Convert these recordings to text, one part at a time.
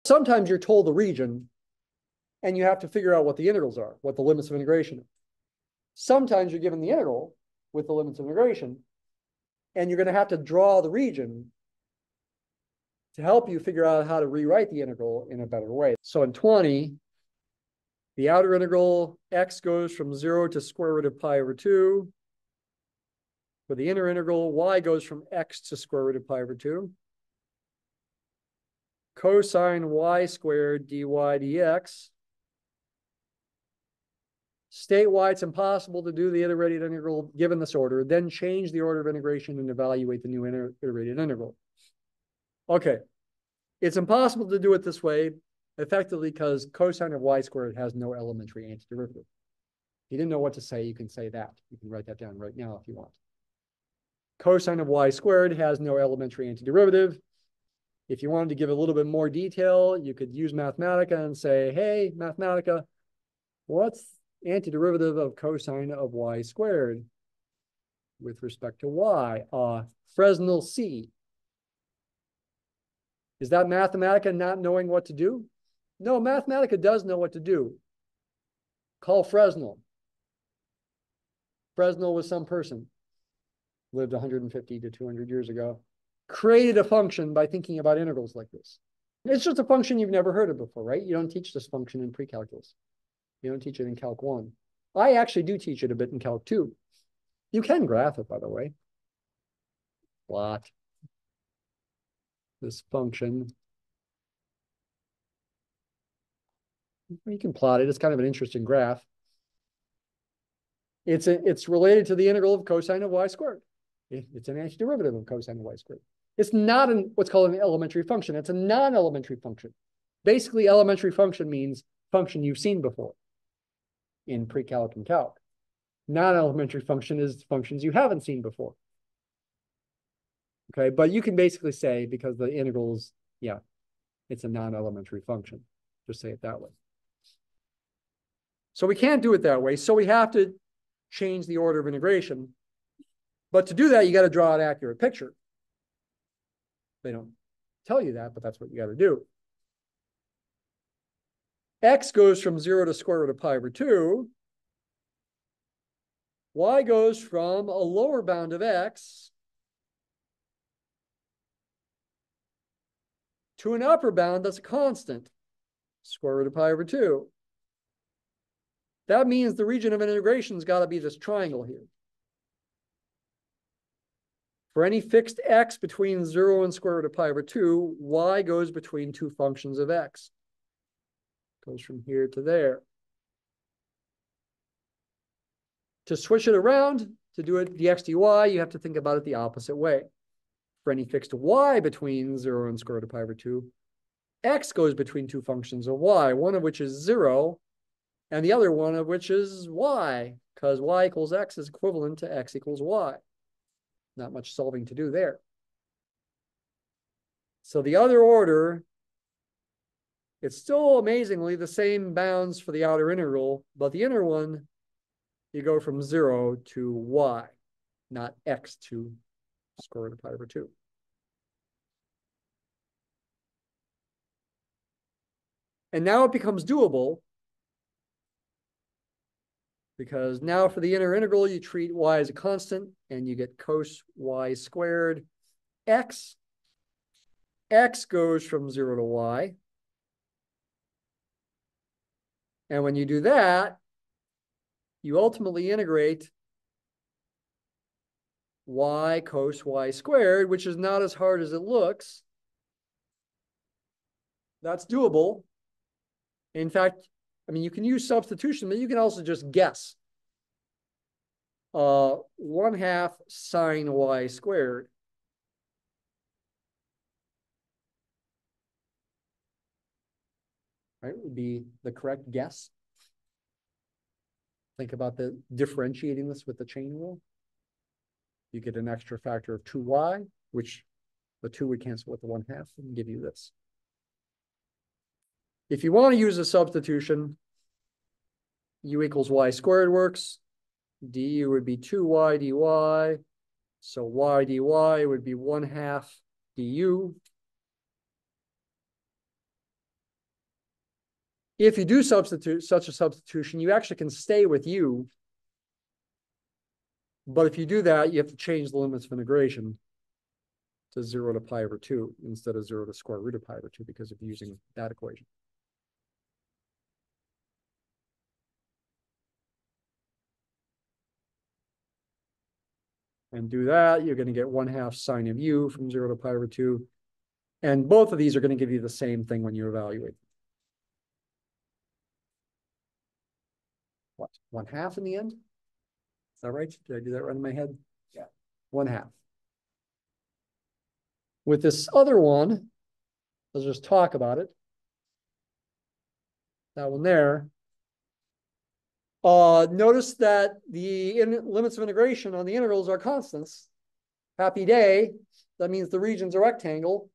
Sometimes you're told the region and you have to figure out what the integrals are, what the limits of integration are. Sometimes you're given the integral with the limits of integration, and you're going to have to draw the region to help you figure out how to rewrite the integral in a better way. So in 20, the outer integral, x goes from 0 to square root of pi over 2. For the inner integral, y goes from x to square root of pi over 2. Cosine y squared dy dx. State why it's impossible to do the iterated integral given this order, then change the order of integration and evaluate the new iterated integral. Okay, it's impossible to do it this way, effectively because cosine of y squared has no elementary antiderivative. If you didn't know what to say, you can say that. You can write that down right now if you want. Cosine of y squared has no elementary antiderivative. If you wanted to give a little bit more detail, you could use Mathematica and say, hey, Mathematica, what's antiderivative of cosine of y squared with respect to y? Fresnel C. Is that Mathematica not knowing what to do? No, Mathematica does know what to do. Call Fresnel. Fresnel was some person, lived 150 to 200 years ago, created a function by thinking about integrals like this. It's just a function you've never heard of before, right? You don't teach this function in pre-calculus. You don't teach it in Calc 1. I actually do teach it a bit in Calc 2. You can graph it, by the way. Plot this function. You can plot it. It's kind of an interesting graph. It's related to the integral of cosine of y squared. It's an antiderivative of cosine of y squared. It's not what's called an elementary function. It's a non-elementary function. Basically, elementary function means function you've seen before in pre-calc and calc. Non-elementary function is functions you haven't seen before. Okay, but you can basically say, because the integrals, yeah, it's a non-elementary function. Just say it that way. So we can't do it that way. So we have to change the order of integration. But to do that, you got to draw an accurate picture. They don't tell you that, but that's what you got to do. X goes from 0 to square root of pi over 2. Y goes from a lower bound of x to an upper bound that's a constant, square root of pi over 2. That means the region of integration's got to be this triangle here. For any fixed x between 0 and square root of pi over 2, y goes between two functions of x. Goes from here to there. To switch it around, to do it dx dy, you have to think about it the opposite way. For any fixed y between 0 and square root of pi over 2, x goes between two functions of y, one of which is 0, and the other one of which is y, because y equals x is equivalent to x equals y. Not much solving to do there. So the other order, it's still amazingly the same bounds for the outer integral, but the inner one, you go from 0 to y, not x to square root of pi over 2. And now it becomes doable, because now for the inner integral, you treat y as a constant, and you get cos y squared x. X goes from 0 to y. And when you do that, you ultimately integrate y cos y squared, which is not as hard as it looks. That's doable. In fact, I mean, you can use substitution, but you can also just guess. 1/2 sine y squared. Right, would be the correct guess. Think about the differentiating this with the chain rule. You get an extra factor of 2y, which the 2 would cancel with the 1/2 and give you this. If you want to use a substitution, u equals y squared works. Du would be 2y dy. So y dy would be 1/2 du. If you do substitute such a substitution, you actually can stay with u. But if you do that, you have to change the limits of integration to 0 to pi over 2 instead of 0 to square root of pi over 2 because of using that equation. And do that, you're going to get 1/2 sine of u from 0 to pi over 2. And both of these are going to give you the same thing when you evaluate. What, 1/2 in the end? Is that right? Did I do that right in my head? Yeah. 1/2. With this other one, let's just talk about it. That one there. Notice that the limits of integration on the integrals are constants. Happy day. That means the region's a rectangle.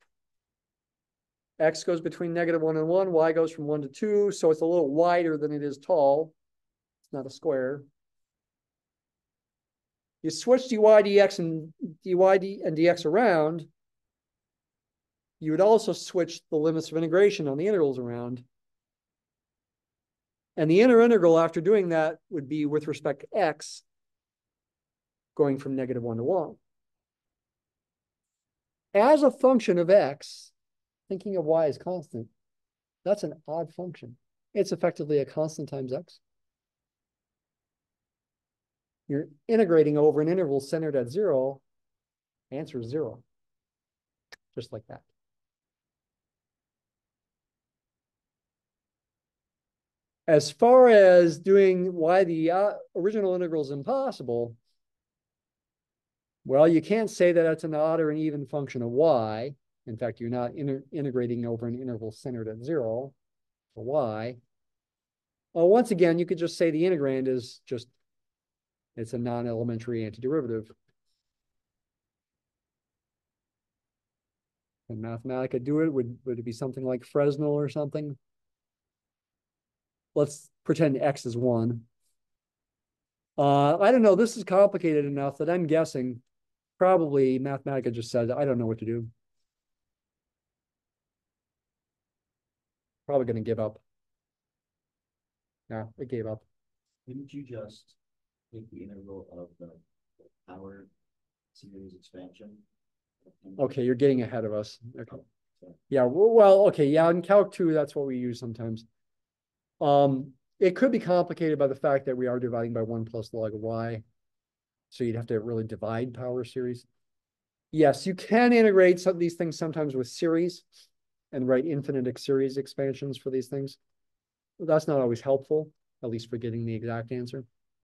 X goes between -1 and 1. Y goes from 1 to 2. So it's a little wider than it is tall. It's not a square. You switch dy dx and dx around. You would also switch the limits of integration on the integrals around. And the inner integral after doing that would be with respect to x going from -1 to 1. As a function of x, thinking of y as constant, that's an odd function. It's effectively a constant times x. You're integrating over an interval centered at 0. Answer is 0. Just like that. As far as doing why the original integral is impossible, well, you can't say that it's an odd or an even function of y. In fact, you're not integrating over an interval centered at 0 for y. Well, once again, you could just say the integrand is just, it's a non-elementary antiderivative. Can Mathematica do it? Would it be something like Fresnel or something? Let's pretend x is 1. I don't know. This is complicated enough that I'm guessing probably Mathematica just said, I don't know what to do. Probably going to give up. Yeah, it gave up. Didn't you just take the integral of the power series expansion? Okay, you're getting ahead of us. Okay. Yeah, well, okay, yeah, in Calc 2, that's what we use sometimes. It could be complicated by the fact that we are dividing by 1 plus log of y. So you'd have to really divide power series. Yes, you can integrate some of these things sometimes with series and write infinite series expansions for these things. That's not always helpful, at least for getting the exact answer.